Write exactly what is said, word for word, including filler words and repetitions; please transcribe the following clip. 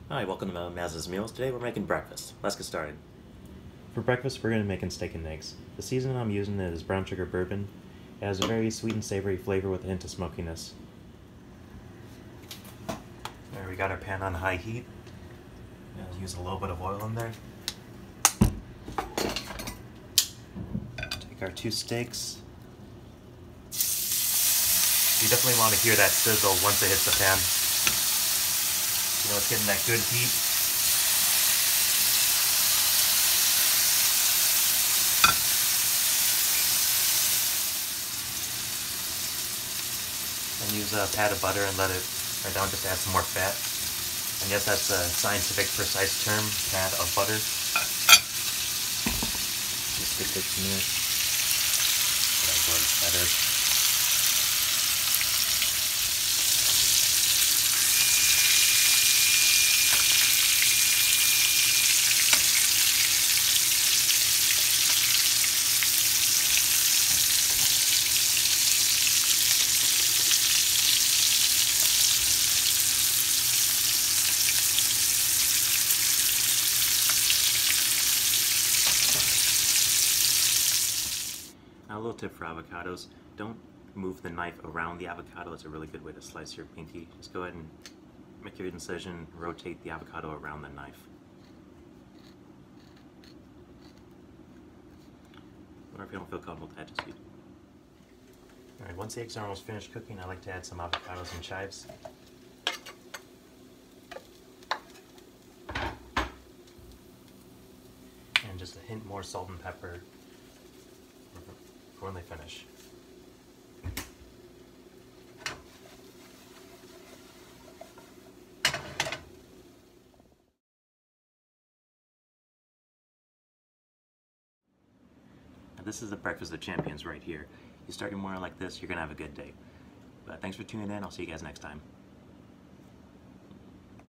Hi, welcome to Maz's Meals. Today we're making breakfast. Let's get started. For breakfast, we're going to be making steak and eggs. The seasoning I'm using is brown sugar bourbon. It has a very sweet and savory flavor with a hint of smokiness. There, we got our pan on high heat. Gonna use a little bit of oil in there. Take our two steaks. You definitely want to hear that sizzle once it hits the pan. You know, it's getting that good heat. And use a pat of butter and let it right down, just add some more fat. And yes, that's a scientific precise term, pat of butter. Just stick this in there. That goes better. Now, a little tip for avocados, don't move the knife around the avocado. It's a really good way to slice your pinky. Just go ahead and make your incision, rotate the avocado around the knife. Or if you don't feel comfortable with that, just use. Alright, once the eggs are almost finished cooking, I like to add some avocados and chives. And just a hint more salt and pepper when they finish. Now, this is the breakfast of champions right here. You start your morning like this, you're gonna have a good day. But thanks for tuning in. I'll see you guys next time.